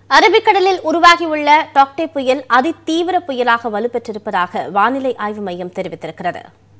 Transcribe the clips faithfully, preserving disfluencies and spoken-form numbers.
அரபிக்கடலில் உருவாகியுள்ள டாக்டே புயல் அதிதீவிர புயலாக வலுப்பெற்றிருப்பதாக வானிலை ஆய்வு மையம் தெரிவித்திருக்கிறது.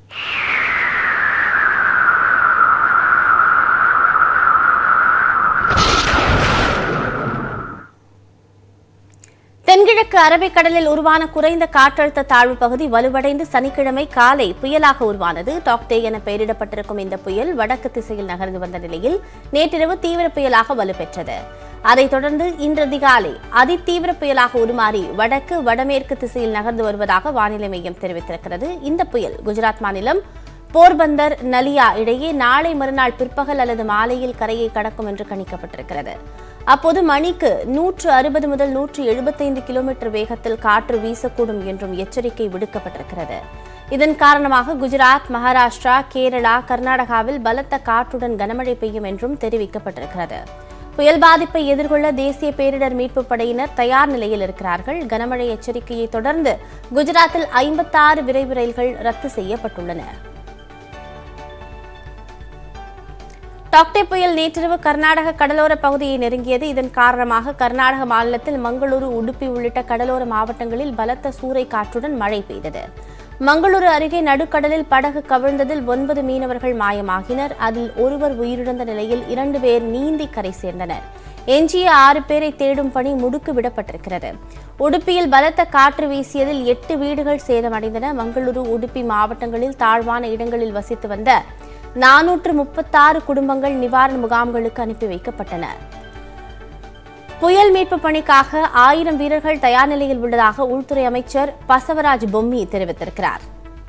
தென்கிழக்கு அரபிக்கடலில் உருவான குறைந்த காற்றழுத்த தாழ்வு பகுதி வலுவடைந்து சனிக்கிழமை காலை புயலாக உருவானது. டாக்டே என பெயரிடப்பட்டிருக்கும் இந்த புயல் வடக்கு திசையில் நகர்ந்து வந்த நிலையில் நேற்றிரவு தீவிர புயலாக வலுப்பெற்றது. அதைத் தொடர்ந்து இன்று அதிகாலை அதிதீவிர புயலாக உருமாறி வடக்கு வடமேற்கு திசையில் நகர்ந்து வருவதாக வானிலை மையம் தெரிவித்திருக்கிறது. இந்த புயல் குஜராத் மாநிலம் போர்பந்தர் நலியா இடையே நாளை மறுநாள் பிற்பகல் அல்லது மாலையில் கரையை கடக்கும் என்று கணிக்கப்பட்டிருக்கிறது. அப்போது மணிக்கு நூற்று அறுபது முதல் நூற்று எழுபத்தைந்து கிலோமீட்டர் வேகத்தில் காற்று வீசக்கூடும் என்றும் எச்சரிக்கை விடுக்கப்பட்டிருக்கிறது. இதன் காரணமாக குஜராத், மகாராஷ்டிரா, கேரளா, கர்நாடகாவில் பலத்த காற்றுடன் கனமழை பெய்யும் என்றும் தெரிவிக்கப்பட்டிருக்கிறது. புயல் பாதிப்பை எதிர்கொள்ள தேசிய பேரிடர் மீட்பு படையினர் தயார் நிலையில் இருக்கிறார்கள். கனமழை எச்சரிக்கையை தொடர்ந்து குஜராத்தில் ஐம்பத்தாறு விரைவு ரயில்கள் ரத்து செய்யப்பட்டுள்ளன. டாக்டே புயல் நேற்றிரவு கர்நாடக கடலோர பகுதியை நெருங்கியது. இதன் காரணமாக கர்நாடக மாநிலத்தில் மங்களூரு, உடுப்பி உள்ளிட்ட கடலோர மாவட்டங்களில் பலத்த சூறை காற்றுடன் மழை பெய்தது. மங்களூரு அருகே நடுக்கடலில் படகு கவிழ்ந்ததில் ஒன்பது மீனவர்கள் மாயமாகினர். அதில் ஒருவர் உயிரிழந்த நிலையில் இரண்டு பேர் நீந்தி கரை சேர்ந்தனர். எஞ்சிய ஆறு பேரை தேடும் பணி முடுக்கு விடப்பட்டிருக்கிறது. உடுப்பியில் பலத்த காற்று வீசியதில் எட்டு வீடுகள் சேதமடைந்தன. மங்களூரு, உடுப்பி மாவட்டங்களில் தாழ்வான இடங்களில் வசித்து வந்த நானூற்று முப்பத்தாறு குடும்பங்கள் நிவாரண முகாம்களுக்கு அனுப்பி வைக்கப்பட்டன. புயல் மீட்பு பணிக்காக ஆயிரம் வீரர்கள் தயார் நிலையில் உள்ளதாக உள்துறை அமைச்சர் பசவராஜ் பொம்மி தெரிவித்திருக்கிறார்.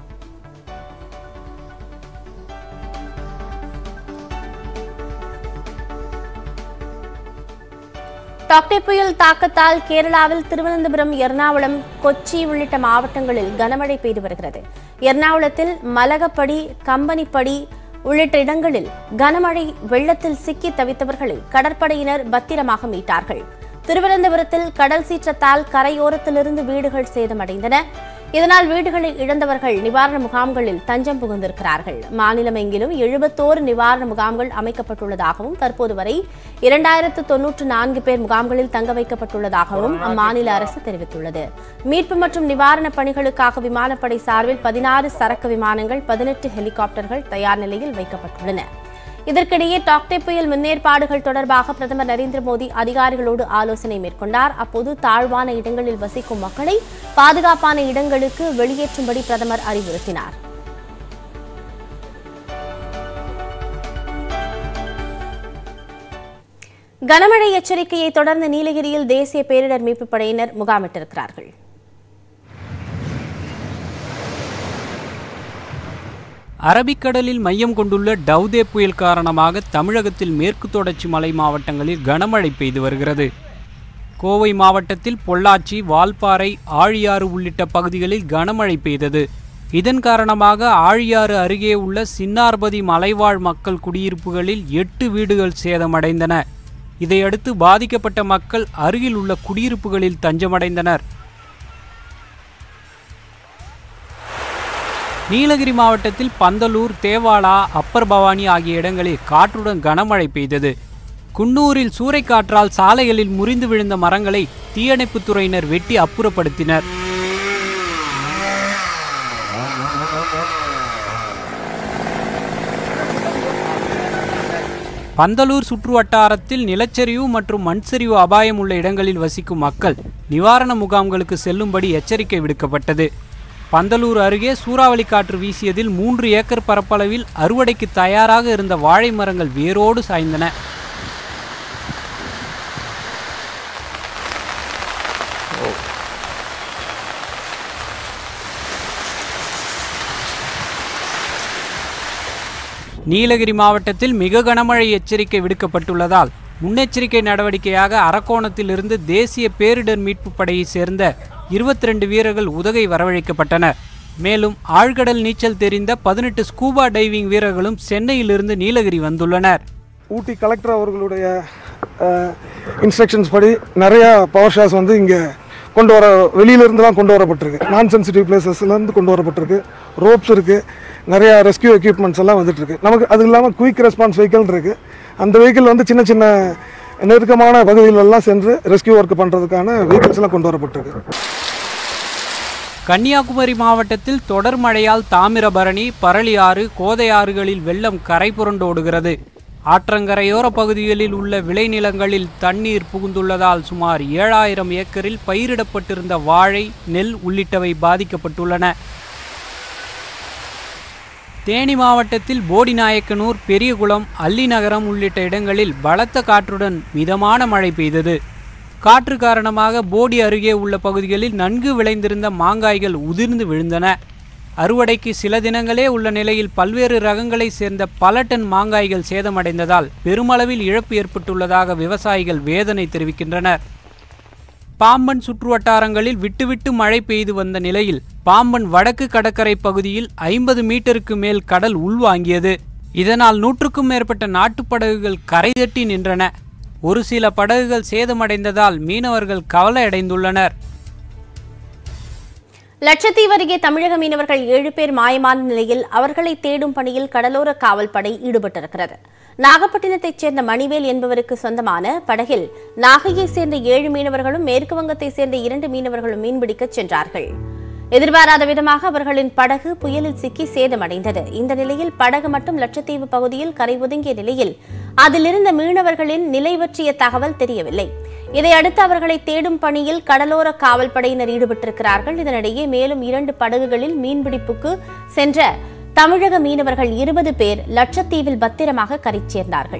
டாக்டே புயல் தாக்கத்தால் கேரளாவில் திருவனந்தபுரம், எர்ணாகுளம், கொச்சி உள்ளிட்ட மாவட்டங்களில் கனமழை பெய்து வருகிறது. எர்ணாகுளத்தில் மலகப்படி, கம்பனிப்படி உள்ளிட்ட இடங்களில் கனமழை வெள்ளத்தில் சிக்கி தவித்தவர்களை கடற்படையினர் பத்திரமாக மீட்டார்கள். திருவனந்தபுரத்தில் கடல் சீற்றத்தால் கரையோரத்திலிருந்து வீடுகள் சேதமடைந்தன. இதனால் வீடுகளை இழந்தவர்கள் நிவாரண முகாம்களில் தஞ்சம் புகுந்திருக்கிறார்கள். மாநிலம் எங்கிலும் எழுபத்தோரு நிவாரண முகாம்கள் அமைக்கப்பட்டுள்ளதாகவும் தற்போது வரை இரண்டாயிரத்து தொன்னூற்று நான்கு பேர் முகாம்களில் தங்க வைக்கப்பட்டுள்ளதாகவும் அம்மாநில அரசு தெரிவித்துள்ளது. மீட்பு மற்றும் நிவாரணப் பணிகளுக்காக விமானப்படை சார்பில் பதினாறு சரக்கு விமானங்கள், பதினெட்டு ஹெலிகாப்டர்கள் தயார் நிலையில் வைக்கப்பட்டுள்ளன. இதற்கிடையே டாக்டே புயல் முன்னேற்பாடுகள் தொடர்பாக பிரதமர் நரேந்திர மோடி அதிகாரிகளோடு ஆலோசனை மேற்கொண்டார். அப்போது தாழ்வான இடங்களில் வசிக்கும் மக்களை பாதுகாப்பான இடங்களுக்கு வெளியேற்றும்படி பிரதமர் அறிவுறுத்தினார். கனமழை எச்சரிக்கையை தொடர்ந்து நீலகிரியில் தேசிய பேரிடர் மீட்புப் படையினர் முகாமிட்டிருக்கிறார்கள். அரபிக்கடலில் மையம் கொண்டுள்ள டவ்தே புயல் காரணமாக தமிழகத்தில் மேற்கு தொடர்ச்சி மலை மாவட்டங்களில் கனமழை பெய்து வருகிறது. கோவை மாவட்டத்தில் பொள்ளாச்சி, வால்பாறை, ஆழியாறு உள்ளிட்ட பகுதிகளில் கனமழை பெய்தது. இதன் காரணமாக ஆழியாறு அருகே உள்ள சின்னார்பதி மலைவாழ் மக்கள் குடியிருப்புகளில் எட்டு வீடுகள் சேதமடைந்தன. இதையடுத்து பாதிக்கப்பட்ட மக்கள் அருகில் உள்ள குடியிருப்புகளில் தஞ்சமடைந்தனர். நீலகிரி மாவட்டத்தில் பந்தலூர், தேவாலா, அப்பர் பவானி ஆகிய இடங்களில் காற்றுடன் கனமழை பெய்தது. குன்னூரில் சூறைக்காற்றால் சாலைகளில் முறிந்து விழுந்த மரங்களை தீயணைப்புத் துறையினர் வெட்டி அப்புறப்படுத்தினர். பந்தலூர் சுற்று வட்டாரத்தில் நிலச்சரிவு மற்றும் மண்சரிவு அபாயம் உள்ள இடங்களில் வசிக்கும் மக்கள் நிவாரண முகாம்களுக்கு செல்லும்படி எச்சரிக்கை விடுக்கப்பட்டது. பந்தலூர் அருகே சூறாவளி காற்று வீசியதில் மூன்று ஏக்கர் பரப்பளவில் அறுவடைக்கு தயாராக இருந்த வாழை மரங்கள் வேரோடு சாய்ந்தன. நீலகிரி மாவட்டத்தில் மிக கனமழை எச்சரிக்கை விடுக்கப்பட்டுள்ளதால் முன்னெச்சரிக்கை நடவடிக்கையாக அரக்கோணத்திலிருந்து தேசிய பேரிடர் மீட்பு படையை சேர்ந்த இருபத்தி ரெண்டு வீரர்கள் உதகை வரவழைக்கப்பட்டனர். மேலும் ஆழ்கடல் நீச்சல் தெரிந்த பதினெட்டு ஸ்கூபா டைவிங் வீரர்களும் சென்னையிலிருந்து நீலகிரி வந்துள்ளனர். ஊட்டி கலெக்டர் அவர்களுடைய இன்ஸ்ட்ரக்ஷன்ஸ் படி நிறைய பவர் ஷாஸ் வந்து இங்கே கொண்டு வர வெளியிலிருந்து தான் கொண்டு வரப்பட்டிருக்கு. நான் சென்சிட்டிவ் பிளேசஸ்லேருந்து கொண்டு வரப்பட்டிருக்கு. ரோப்ஸ் இருக்குது, நிறையா ரெஸ்கியூ எக்யூப்மெண்ட்ஸ் எல்லாம் வந்துட்டுருக்கு. நமக்கு அது இல்லாமல் குயிக் ரெஸ்பான்ஸ் வெஹிக்கிள் இருக்குது. அந்த வெஹிக்கிள் வந்து சின்ன சின்ன நெருக்கமான பகுதிகளெல்லாம் சென்று ரெஸ்கியூ ஒர்க் பண்ணுறதுக்கான வெஹிக்கிள்ஸ் எல்லாம் கொண்டு வரப்பட்டிருக்கு. கன்னியாகுமரி மாவட்டத்தில் தொடர் மழையால் தாமிரபரணி, பரளியாறு, கோதையாறுகளில் வெள்ளம் கரை புரண்டோடுகிறது. ஆற்றங்கரையோர பகுதிகளில் உள்ள விளைநிலங்களில் தண்ணீர் புகுந்துள்ளதால் சுமார் ஏழாயிரம் ஏக்கரில் பயிரிடப்பட்டிருந்த வாழை, நெல் உள்ளிட்டவை பாதிக்கப்பட்டுள்ளன. தேனி மாவட்டத்தில் போடிநாயக்கனூர், பெரியகுளம், அல்லிநகரம் உள்ளிட்ட இடங்களில் பலத்த காற்றுடன் மிதமான மழை பெய்தது. காற்று காரணமாக போடி அருகே உள்ள பகுதிகளில் நன்கு விளைந்திருந்த மாங்காய்கள் உதிர்ந்து விழுந்தன. அறுவடைக்கு சில தினங்களே உள்ள நிலையில் பல்வேறு ரகங்களை சேர்ந்த பல டன் மாங்காய்கள் சேதமடைந்ததால் பெருமளவில் இழப்பு ஏற்பட்டுள்ளதாக விவசாயிகள் வேதனை தெரிவிக்கின்றனர். பாம்பன் சுற்றுவட்டாரங்களில் விட்டுவிட்டு மழை பெய்து வந்த நிலையில் பாம்பன் வடக்கு கடற்கரை பகுதியில் ஐம்பது மீட்டருக்கு மேல் கடல் உள்வாங்கியது. இதனால் நூற்றுக்கும் மேற்பட்ட நாட்டுப்படகுகள் கரை தட்டி நின்றன. ஒரு சில படகுகள் சேதமடைந்ததால் மீனவர்கள் கவலையடைந்துள்ளனர். லட்சத்தீவு அருகே தமிழக மீனவர்கள் ஏழு பேர் மாயமான நிலையில் அவர்களை தேடும் பணியில் கடலோர காவல்படை ஈடுபட்டிருக்கிறது. நாகப்பட்டினத்தைச் சேர்ந்த மணிவேல் என்பவருக்கு சொந்தமான படகில் நாகையைச் சேர்ந்த ஏழு மீனவர்களும் மேற்கு வங்கத்தைச் சேர்ந்த இரண்டு மீனவர்களும் மீன்பிடிக்கச் சென்றார்கள். எதிர்பாராத விதமாக அவர்களின் படகு புயலில் சிக்கி சேதமடைந்தது. இந்த நிலையில் படகு மட்டும் லட்சத்தீவு பகுதியில் கரை ஒதுங்கிய நிலையில் அதிலிருந்த மீனவர்களின் நிலை பற்றிய தகவல் தெரியவில்லை. இதையடுத்து அவர்களை தேடும் பணியில் கடலோர காவல்படையினர் ஈடுபட்டிருக்கிறார்கள். இதனிடையே மேலும் இரண்டு படகுகளில் மீன்பிடிப்புக்கு சென்ற தமிழக மீனவர்கள் இருபது பேர் லட்சத்தீவில் பத்திரமாக கரை சேர்ந்தார்கள்.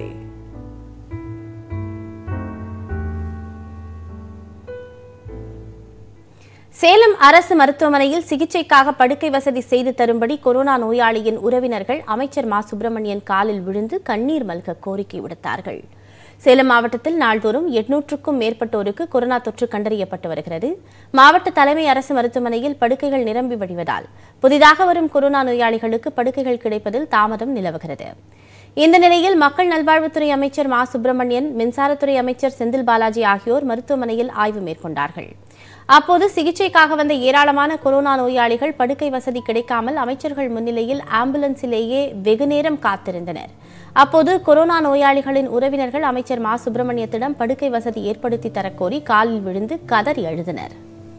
சேலம் அரசு மருத்துவமனையில் சிகிச்சைக்காக படுக்கை வசதி செய்து தரும்படி கொரோனா நோயாளியின் உறவினர்கள் அமைச்சர் மா சுப்பிரமணியன் காலில் விழுந்து கண்ணீர் மல்க கோரிக்கை விடுத்தார்கள். சேலம் மாவட்டத்தில் நாள்தோறும் எட்நூற்றுக்கும் மேற்பட்டோருக்கு கொரோனா தொற்று கண்டறியப்பட்டு வருகிறது. மாவட்ட தலைமை அரசு மருத்துவமனையில் படுக்கைகள் நிரம்பி வழிவதால் புதிதாக வரும் கொரோனா நோயாளிகளுக்கு படுக்கைகள் கிடைப்பதில் தாமதம் நிலவுகிறது. இந்த நிலையில் மக்கள் நல்வாழ்வுத்துறை அமைச்சர் மா சுப்பிரமணியன், மின்சாரத்துறை அமைச்சர் செந்தில் பாலாஜி ஆகியோர் மருத்துவமனையில் ஆய்வு மேற்கொண்டார்கள். அப்போது சிகிச்சைக்காக வந்த ஏராளமான கொரோனா நோயாளிகள் படுக்கை வசதி கிடைக்காமல் அமைச்சர்கள் முன்னிலையில் ஆம்புலன்ஸிலேயே வெகுநேரம் காத்திருந்தனர். அப்போது கொரோனா நோயாளிகளின் உறவினர்கள் அமைச்சர் மா சுப்பிரமணியத்திடம் படுக்கை வசதி ஏற்படுத்தி தரக்கோரி காலில் விழுந்து கதறி அழுதனர்.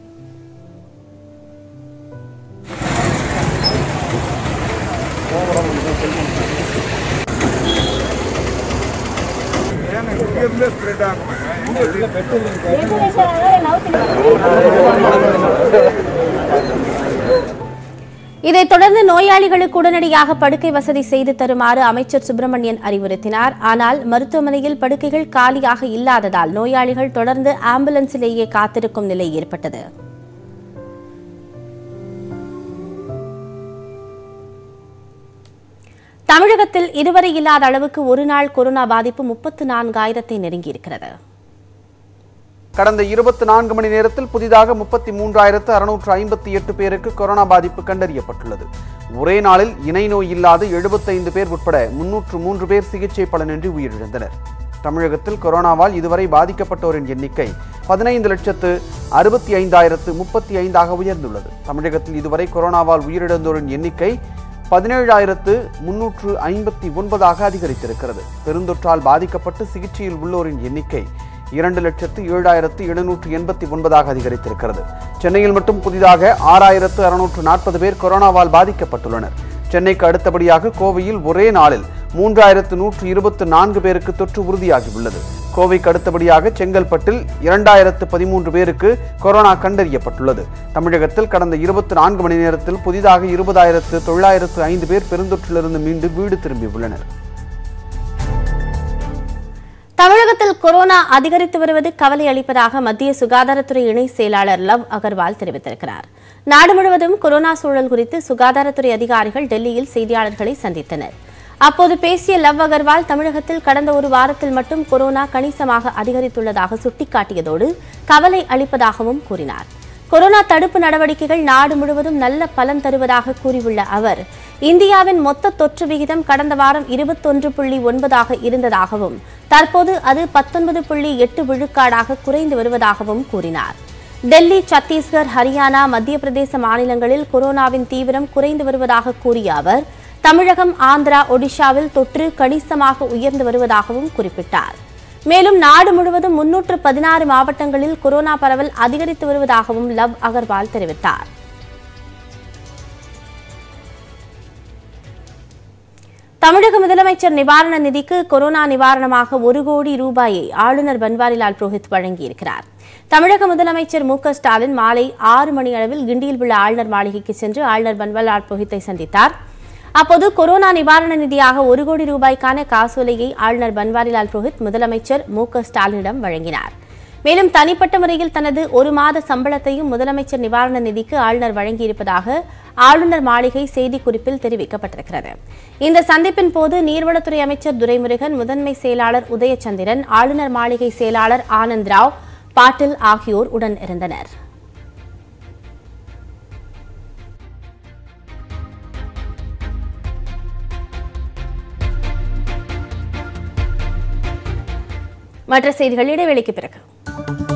இதைத் தொடர்ந்து நோயாளிகளுக்கு உடனடியாக படுக்கை வசதி செய்து தருமாறு அமைச்சர் சுப்பிரமணியன் அறிவுறுத்தினார். ஆனால் மருத்துவமனையில் படுக்கைகள் காலியாக இல்லாததால் நோயாளிகள் தொடர்ந்து ஆம்புலன்ஸிலேயே காத்திருக்கும் நிலை ஏற்பட்டது. தமிழகத்தில் இதுவரை இல்லாத அளவுக்கு ஒரு நாள் கொரோனா பாதிப்பு முப்பத்து நான்காயிரத்தை நெருங்கியிருக்கிறது. கடந்த இருபத்தி நான்கு மணி நேரத்தில் புதிதாக முப்பத்தி மூன்றாயிரத்து அறுநூற்று ஐம்பத்தி எட்டு பேருக்கு கொரோனா பாதிப்பு கண்டறியப்பட்டுள்ளது. ஒரே நாளில் இணை நோய் இல்லாத எழுபத்தைந்து பேர் உட்பட முன்னூற்று மூன்று பேர் சிகிச்சை பலனின்றி உயிரிழந்தனர். தமிழகத்தில் கொரோனாவால் இதுவரை பாதிக்கப்பட்டோரின் எண்ணிக்கை பதினைந்து லட்சத்து அறுபத்தி ஐந்தாயிரத்து முப்பத்தி ஐந்தாக உயர்ந்துள்ளது. தமிழகத்தில் இதுவரை கொரோனாவால் உயிரிழந்தோரின் எண்ணிக்கை பதினேழாயிரத்து முன்னூற்று ஐம்பத்தி ஒன்பதாக அதிகரித்திருக்கிறது. பெருந்தொற்றால் பாதிக்கப்பட்டு சிகிச்சையில் உள்ளோரின் எண்ணிக்கை இரண்டு லட்சத்து ஏழாயிரத்து எழுநூற்று எண்பத்தி ஒன்பதாக அதிகரித்திருக்கிறது. சென்னையில் மட்டும் புதிதாக ஆறாயிரத்து அறுநூற்று நாற்பது பேர் கொரோனாவால் பாதிக்கப்பட்டுள்ளனர். சென்னைக்கு அடுத்தபடியாக கோவையில் ஒரே நாளில் மூன்றாயிரத்து நூற்று இருபத்தி நான்கு பேருக்கு தொற்று உறுதியாகியுள்ளது. கோவைக்கு அடுத்தபடியாக செங்கல்பட்டில் இரண்டாயிரத்து பதிமூன்று பேருக்கு கொரோனா கண்டறியப்பட்டுள்ளது. தமிழகத்தில் கடந்த இருபத்தி நான்கு மணி நேரத்தில் புதிதாக இருபதாயிரத்து தொள்ளாயிரத்து ஐந்து பேர் பெருந்தொற்றிலிருந்து மீண்டு வீடு திரும்பியுள்ளனர். தமிழகத்தில் கொரோனா அதிகரித்து வருவது கவலை அளிப்பதாக மத்திய சுகாதாரத்துறை இணை செயலாளர் லவ் அகர்வால் தெரிவித்திருக்கிறார். நாடு முழுவதும் கொரோனா சூழல் குறித்து சுகாதாரத்துறை அதிகாரிகள் டெல்லியில் செய்தியாளர்களை சந்தித்தனர். அப்போது பேசிய லவ் அகர்வால் தமிழகத்தில் கடந்த ஒரு வாரத்தில் மட்டும் கொரோனா கணிசமாக அதிகரித்துள்ளதாக சுட்டிக்காட்டியதோடு கவலை அளிப்பதாகவும் கூறினார். கொரோனா தடுப்பு நடவடிக்கைகள் நாடு முழுவதும் நல்ல பலன் தருவதாக கூறியுள்ள அவர், இந்தியாவின் மொத்த தொற்று விகிதம் கடந்த வாரம் இருபத்தொன்று புள்ளி ஒன்பதாக இருந்ததாகவும் தற்போது அது பத்தொன்பது புள்ளி எட்டு விழுக்காடாக குறைந்து வருவதாகவும் கூறினார். டெல்லி, சத்தீஸ்கர், ஹரியானா, மத்திய பிரதேச மாநிலங்களில் கொரோனாவின் தீவிரம் குறைந்து வருவதாக கூறிய அவர், தமிழகம், ஆந்திரா, ஒடிஷாவில் தொற்று கணிசமாக உயர்ந்து வருவதாகவும் குறிப்பிட்டார். மேலும் நாடு முழுவதும் முன்னூற்று பதினாறு மாவட்டங்களில் கொரோனா பரவல் அதிகரித்து வருவதாகவும் லவ் அகர்வால் தெரிவித்தார். தமிழக முதலமைச்சர் நிவாரண நிதிக்கு கொரோனா நிவாரணமாக ஒரு கோடி ரூபாயை ஆளுநர் பன்வாரிலால் புரோஹித் வழங்கியிருக்கிறார். தமிழக முதலமைச்சர் மு க ஸ்டாலின் மாலை ஆறு மணி அளவில் கிண்டியில் உள்ள ஆளுநர் மாளிகைக்கு சென்று ஆளுநர் பன்வாரிலால் புரோஹித்தை சந்தித்தார். அப்போது கொரோனா நிவாரண நிதியாக ஒரு கோடி ரூபாய்க்கான காசோலையை ஆளுநர் பன்வாரிலால் புரோஹித் முதலமைச்சர் மு க ஸ்டாலினிடம் வழங்கினார். மேலும் தனிப்பட்ட முறையில் தனது ஒரு மாத சம்பளத்தையும் முதலமைச்சர் நிவாரண நிதிக்கு ஆளுநர் வழங்கியிருப்பதாக ஆளுநர் மாளிகை செய்திக்குறிப்பில் தெரிவிக்கப்பட்டிருக்கிறது. இந்த சந்திப்பின் போது நீர்வளத்துறை அமைச்சர் துரைமுருகன், முதன்மை செயலாளர் உதயச்சந்திரன், ஆளுநர் மாளிகை செயலாளர் ஆனந்த் ராவ் பாட்டில் ஆகியோர் உடன் இருந்தனர். மற்ற செய்திகள் இடைவெளிக்கு பிறகு.